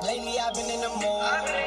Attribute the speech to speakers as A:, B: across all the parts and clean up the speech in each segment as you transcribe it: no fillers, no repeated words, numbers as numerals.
A: Lately I've been in the mood.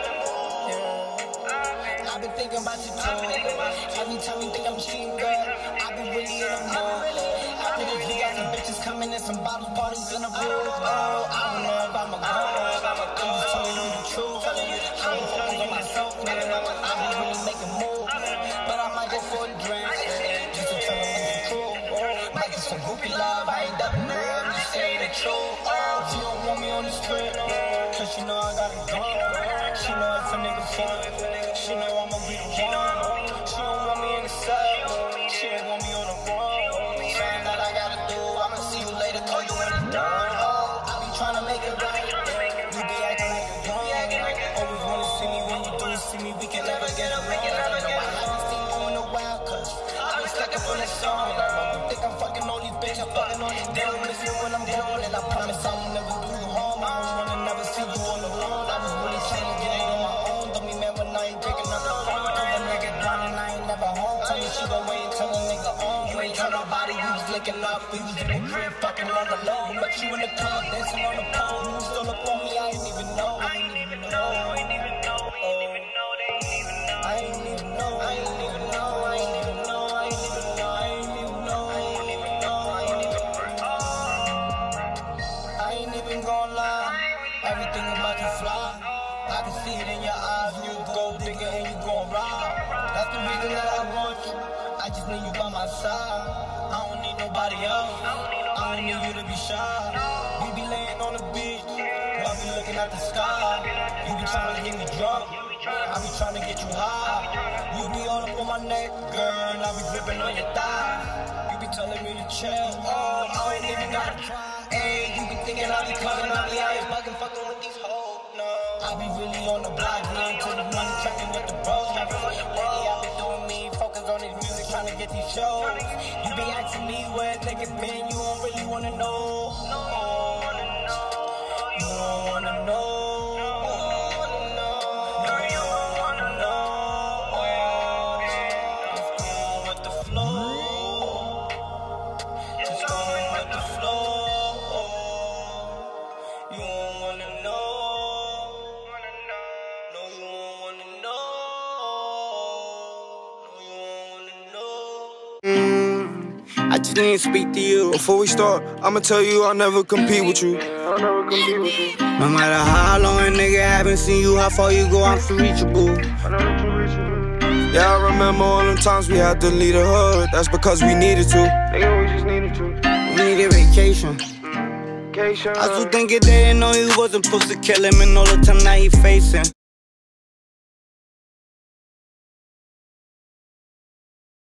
A: Yeah. I've been thinking about you too. Every time you think I'm cheating, girl, I've been really in the mood. After this, we got some bitches coming in, some bottles, parties in the booth. Oh, I don't know if I'm a girl. I'm just telling you the truth. I'm focused on myself, man. I've been really making moves, but I might go for a drink just to tell them it's the truth. Might get some goofy love, I ain't dubbing her. I'm just saying the truth. She don't want me on the strip, cause she know I got it gone. She know it's a nigga fun. She know I'ma be the one. She don't want me in the cell. She don't want me on the run. Saying that I gotta do, I'ma see you later, throw you in the done. I be tryna make it right. You be acting like you're wrong. Always wanna see me when you do see me. We can never get along. I haven't seen you in a while, cause I been stuck up on this song. You think I'm fucking all these bitches, fucking all these damn miss you when I'm gone. And I promise I will never do you harm. I don't wanna never see you on the road. I was really trying to get it on my own. Don't be mad when I ain't picking up the phone. Cause the nigga grinding, I ain't never home. Tell me she gon' wait until the nigga on. You ain't tell nobody, we was linking up. We was in the crib, fucking all alone. But you in the club, dancing on the pole. You was still up on me, I ain't even know. I ain't even know. I ain't even know. I ain't even know. I ain't even know. I ain't even know. I ain't even know. I ain't even know. I ain't even know. I ain't even know. I ain't even know. I ain't even gonna lie. Everything about you fly. I can see it in your eyes. You go bigger and you gon' ride. That's the reason that I want you. I just need you by my side. I don't need nobody else. I don't need you to be shy. We be laying on the beach while we looking at the sky. You be trying to get me drunk. I be trying to get you high. You be all up on my neck, girl. I be gripping on your thigh. You be telling me to chill. Oh, I ain't even gotta try. Hey, you be thinking I be clubbing, I be out here fucking with these hoes. No, I be really on the block, getting to the money, checking with the bros. Lately I been doing me, focus on this music, trying to get these shows. You be asking me where niggas been, you don't really wanna know. You don't wanna know.
B: I just need to speak to you.
C: Before we start, I'ma tell you I'll never compete with you.
B: No matter how long a nigga haven't seen you, how far you go, I'm unreachable.
C: Yeah, I remember all them times we had to leave the hood. That's because we needed to.
D: Nigga, we just needed to.
B: We needed vacation. I still think they didn't know he wasn't supposed to kill him, and all the time that he facing.